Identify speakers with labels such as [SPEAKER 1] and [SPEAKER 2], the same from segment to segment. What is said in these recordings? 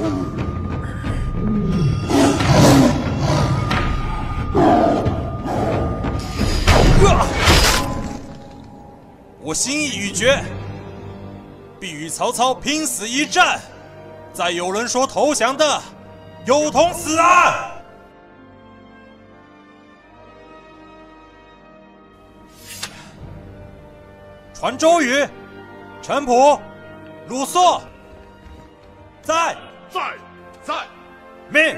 [SPEAKER 1] 我心意已决，必与曹操拼死一战。再有人说投降的，有同死啊！传周瑜、陈普、鲁肃，在。命。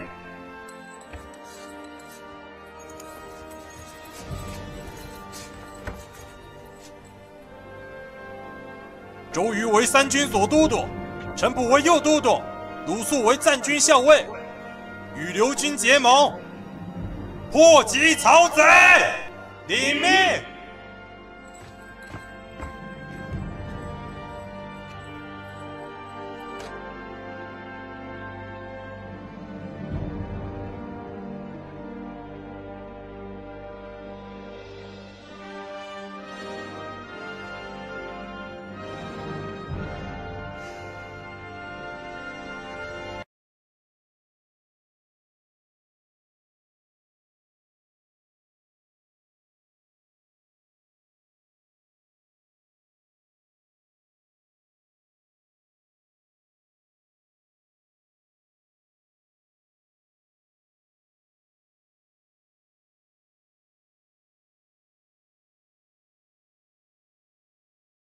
[SPEAKER 1] 周瑜为三军左都督，陈普为右都督，鲁肃为战军校尉，与刘军结盟，破击曹贼。领命。